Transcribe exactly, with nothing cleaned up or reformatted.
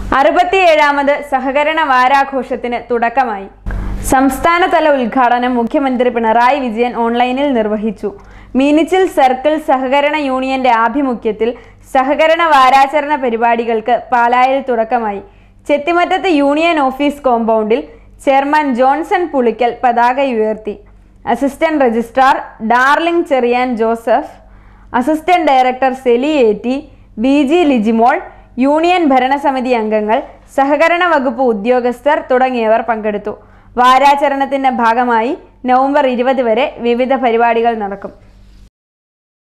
അറുപത്തിയേഴാമത് സഹകരണ വാരാഘോഷത്തിന് തുടക്കമായി. സംസ്ഥാനതല ഉദ്ഘാടനം മുഖ്യമന്ത്രി പിണറായി വിജയൻ ഓൺലൈനിൽ നിർവഹിച്ചു. മീനിച്ചിൽ സർക്കിൾ സഹകരണ യൂണിയന്റെ ആഭിമുഖ്യത്തിൽ സഹകരണ വാരാചരണ പരിപാടികൾക്ക് പാലായിൽ തുടക്കമായി. ചെത്തിമറ്റത്ത് യൂണിയൻ ഓഫീസ് കോമ്പൗണ്ടിൽ ചെയർമാൻ ജോൺസൺ പുളിക്കൽ പതാക ഉയർത്തി. Assistant registrar Darling Cherian Joseph, assistant director Seli Etti, B G Lijimol, union ഭരണസമിതി അംഗങ്ങൾ, സഹകരണ വകുപ്പ് ഉദ്യോഗസ്ഥർ തുടങ്ങിയവർ പങ്കെടുത്തു. വാരാചരണത്തിന്റെ ഭാഗമായി നവംബർ ഇരുപത് വരെ വിവിധ പരിപാടികൾ നടക്കും.